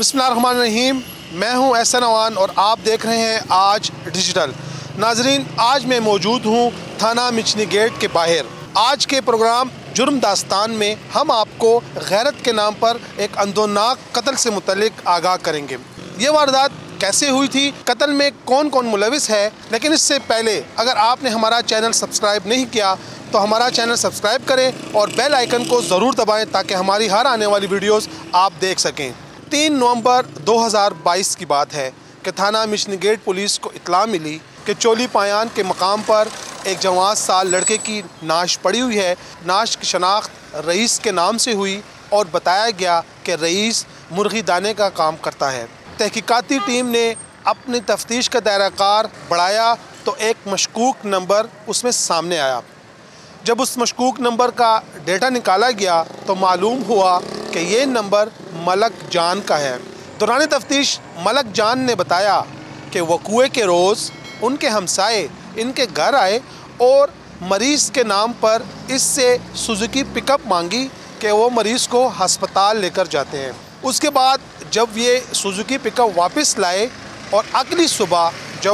बिस्मिल्लाहिर्रहमानिर्रहीम। मैं हूं एहसन अवान और आप देख रहे हैं आज डिजिटल। नाजरीन, आज मैं मौजूद हूं थाना मिचनी गेट के बाहर। आज के प्रोग्राम जुर्म दास्तान में हम आपको गैरत के नाम पर एक अंदोनाक कत्ल से मुतल्लिक आगाह करेंगे। ये वारदात कैसे हुई थी, कत्ल में कौन कौन मुलविस है। लेकिन इससे पहले अगर आपने हमारा चैनल सब्सक्राइब नहीं किया तो हमारा चैनल सब्सक्राइब करें और बेल आइकन को ज़रूर दबाएं ताकि हमारी हर आने वाली वीडियोस आप देख सकें। 3 नवंबर 2022 की बात है कि थाना मिचनी गेट पुलिस को इत्तला मिली कि चोली पायान के मकाम पर एक जवान साल लड़के की नाश पड़ी हुई है। नाश की शनाख्त रईस के नाम से हुई और बताया गया कि रईस मुर्गी दाने का काम करता है। तहकीकाती टीम ने अपनी तफ्तीश का दायरा कार बढ़ाया तो एक मशकूक नंबर उसमें सामने आया। जब उस मशकूक नंबर का डेटा निकाला गया तो मालूम हुआ कि ये नंबर मलक जान का है। दौरान तफ्तीश मलक जान ने बताया कि वक़ूए के रोज़ उनके हमसाए इनके घर आए और मरीज़ के नाम पर इससे सुजुकी पिकअप मांगी कि वो मरीज़ को हस्पताल लेकर जाते हैं। उसके बाद जब ये सुजुकी पिकअप वापस लाए और अगली सुबह जब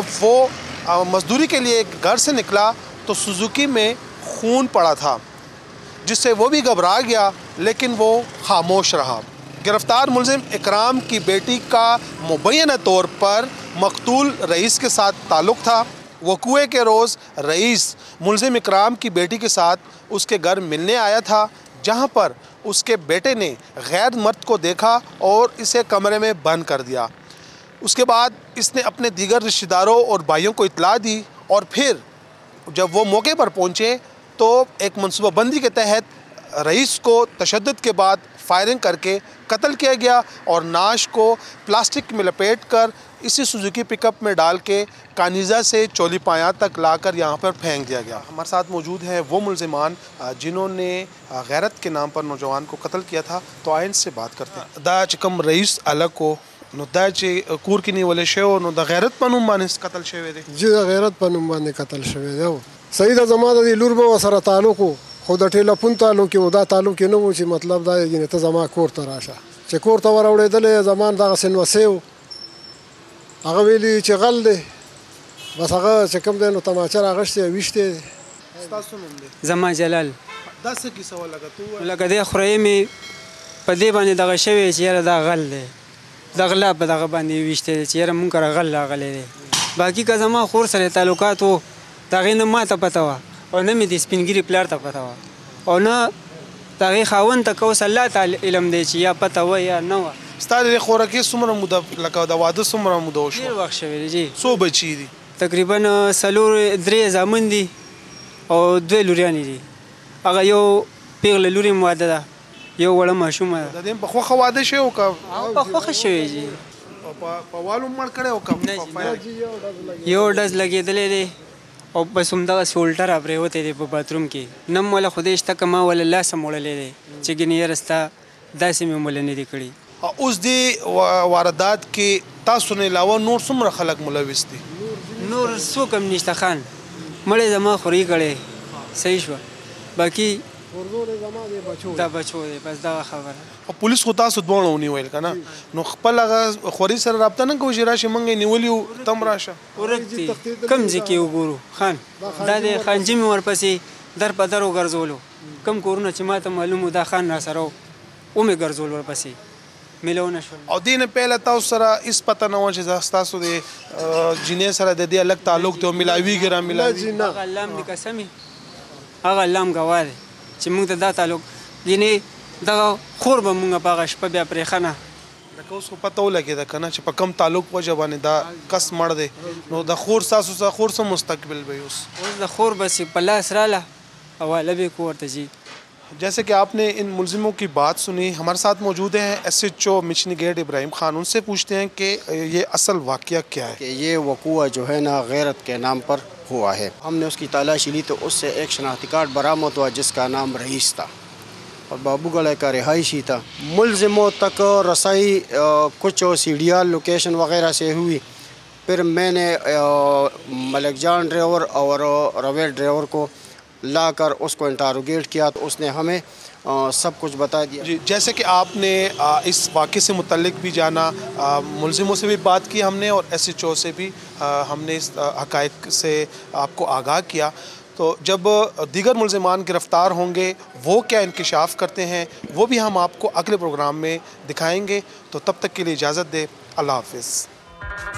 वो मजदूरी के लिए घर से निकला तो सुजुकी में खून पड़ा था, जिससे वो भी घबरा गया, लेकिन वो खामोश रहा। गिरफ्तार मुलजिम इकराम की बेटी का मुबैना तौर पर मकतूल रईस के साथ ताल्लुक़ था। वक़ूए के रोज़ रईस मुलजिम इकराम की बेटी के साथ उसके घर मिलने आया था, जहां पर उसके बेटे ने गैर मर्द को देखा और इसे कमरे में बंद कर दिया। उसके बाद इसने अपने दीगर रिश्तेदारों और भाइयों को इत्तला दी और फिर जब वो मौके पर पहुंचे तो एक मनसूबाबंदी के तहत रईस को तशद्दुद के बाद फायरिंग करके कत्ल किया गया और नाश को प्लास्टिक में लपेट कर इसी सुजुकी पिकअप में डाल के कानिज़ा से चोली पाया तक लाकर यहाँ पर फेंक दिया गया। हमारे साथ मौजूद है वो मुलजिमान जिन्होंने गैरत के नाम पर नौजवान को कत्ल किया था। तो आइन से बात करते हैं। दा चिकम रईस अलग को नुदा चे कूर की निवले शेव नो द गैरत पनुम बाने कत्ल शेवे दे जी द गैरत पनुम बाने कत्ल शेवे दे सही द जमादा दी लुर बो सरा तालुको खुद ठेला पुन तालुके उदा तालुके नो ची मतलब दा ये त जमा कोर तराशा चे कोर त वरावड़े दले जमान दा सेन वसेव هغه ویلي چې غل دی بس هغه چې کوم دی نو تماچه راغشتې ویشتې. ستاسو نوم دی؟ زما جلال. دا څه کیسه ولګه تو؟ لکه دې خورۍ مې په دې باندې دغه شوی چې یاره دا غل دی، د غلا په دغه باندې ویشتې دی چې یاره مونږ کره غل راغلی دی. باقي که زما خور سره تعلقات و د هغې نه ما ته پته وه او نه مې د سپین ګیري پلار ته پته وه او نه د هغې خاوند ته که اوس الله ته علم دی چې یا پته وه یا نه وه. ستا د خوراکي څومره موده لکه د واده څومره موده وشوه؟ ډېر وخت شوی دی جی. څو بچي دي؟ تقریبا 3 زامن دي او 2 لوریانې دي. هغه یو پیغله لوري مې واده ده، یو وړه ماشومه ده. د دې په خوښه واده شوی او که په خوښه شوی جی؟ په والو مړ کړی او که یو ډز لګېدلی دی او بس همدغسې الټه راپرېوتی دی په باتروم کې. نه م وله خدای شته که ما وله لاس هم وړلی دی چې ګینې یاره ستا داسې مې وله نه دي کړي. اوس دې واردات کې تاسو نه علاوه نور څومره خلک ملوث دي؟ نور څوک هم نشته خان، مړی زما خوري کړی صحیح شوه، باقي دا بچو دی بس دغه خبره. پولیس خو تاسو دواړه ونیول که نه، نو خپل هغه خوري سره رابطه نه کوئ چې راشي موږ یې نیولي یو تم راشه؟ ورک دی کوم ځای کې وګورو خان، دا دی خانجي مې ورپسې در په در وګرځولو. کوم کورونه چې ما ته معلوم و دا خان را سره و ومې ګرځول ورپسې میلونه شول. او دې نه پهله تاسو سره هېڅ پته نه وه چې ستاسو د جینۍ سره د دې الګ تعلق دی او میلاویږي را میلاوي؟ هغه الله م دې قسم هغه الله م ګواه دی چې موږ ته دا تعلق یعنې دغه خور به موږ په هغه شپه بیا پرېښه نه. لکه اوس خو پته ولګېده که نه چې په کم تعلق وجه باندې دا کس مړ دی، نو د خور ستاسو څخه خور څه مستقبل به اوس د خور بس په لاس راله حواله به کور ته ځي. जैसे कि आपने इन मुलजिमों की बात सुनी, हमारे साथ मौजूद हैं SHO मिचनी गेट इब्राहिम खान। उनसे पूछते हैं कि ये असल वाक़या क्या है। कि ये वक़ूआ जो है ना गैरत के नाम पर हुआ है। हमने उसकी तलाशी ली तो उससे एक शनाख्ती कार्ड बरामद हुआ जिसका नाम रईस था और बाबूगढ़ का रिहायशी था। मुलजिमों तक रसाई कुछ सीढ़ियाँ लोकेशन वगैरह से हुई। फिर मैंने मलक जान ड्राइवर और रवेल ड्राइवर को लाकर उसको इंटरोगेट किया तो उसने हमें सब कुछ बता दिया। जी, जैसे कि आपने इस वाक़े से मुतल्लिक भी जाना, मुलज़िमों से भी बात की हमने और SHO से भी हमने इस हक़ाइक़ से आपको आगाह किया। तो जब दीगर मुलज़िमान गिरफ़्तार होंगे वो क्या इंकिशाफ़ करते हैं वो भी हम आपको अगले प्रोग्राम में दिखाएंगे। तो तब तक के लिए इजाज़त दें। अल्लाह हाफ़िज़।